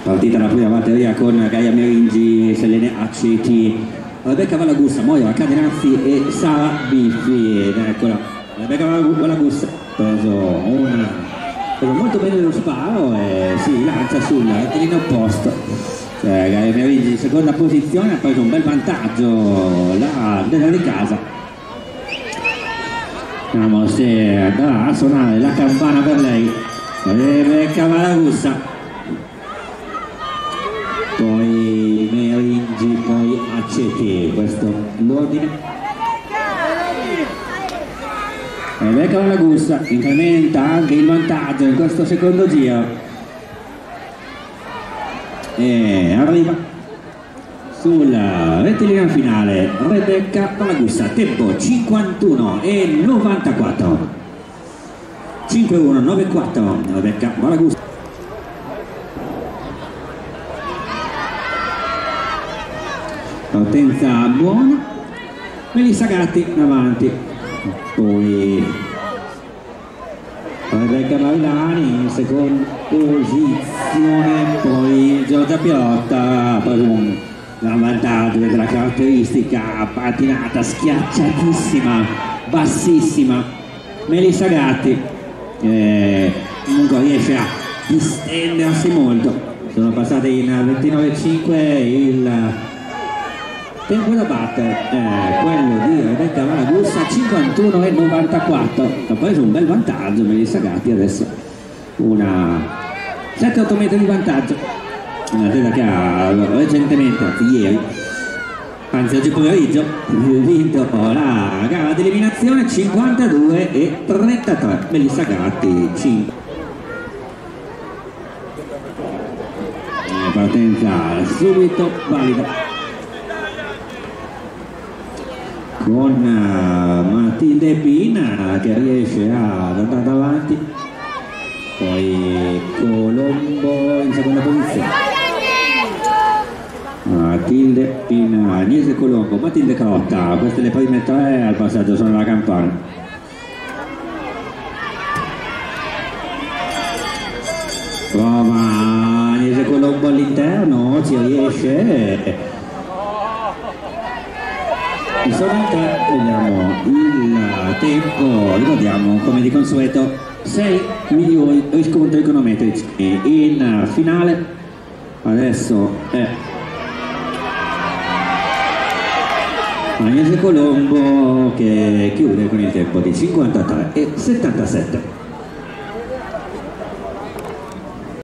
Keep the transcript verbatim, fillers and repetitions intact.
Partita la prima batteria con Gaia Meringi, Selene Aceti, Rebecca Valagussa, Moira Cadenazzi e Sara Biffi. Ed eccola, Rebecca Valagussa ha preso una, preso molto bene lo sparo e si lancia sul rettilineo opposto. Cioè, Gaia Meringi in seconda posizione ha preso un bel vantaggio la della di casa. Vediamo se andrà a suonare la campana per lei. Rebecca Valagussa. Poi Meringi, poi Aceti, questo l'ordine. Rebecca Valagussa incrementa anche il vantaggio in questo secondo giro e arriva sul rettilineo finale Rebecca Valagussa, tempo cinquantuno e novantaquattro, cinquantuno e novantaquattro. Rebecca Valagussa. Partenza buona, Melissa Gatti avanti, poi Rebecca Bailani in seconda posizione, poi Giorgia Pirotta ha preso un gran vantaggio della caratteristica patinata schiacciatissima, bassissima. Melissa Gatti eh, comunque riesce a distendersi molto. Sono passate in ventinove e cinque il tempo da battere, eh, quello di Rebecca Valagussa, cinquantuno e novantaquattro. Ha preso un bel vantaggio Melissa Gatti, adesso una sette otto metri di vantaggio. Una atleta che ha recentemente, ieri, anzi oggi pomeriggio, vinto la gara di eliminazione cinquantadue e trentatré. Melissa Gatti cinque. Partenza subito valida con uh, Matilde Pina che riesce ad andare avanti, poi Colombo in seconda posizione. Matilde Pina, Agnese Colombo, Matilde Carotta, queste le prime tre al passaggio sono la campana. Prova Agnese Colombo all'interno, ci riesce. Sono in tre, vediamo il tempo, ricordiamo come di consueto sei migliori riscontri econometrici in finale. Adesso è Agnese Colombo che chiude con il tempo di cinquantatré e settantasette.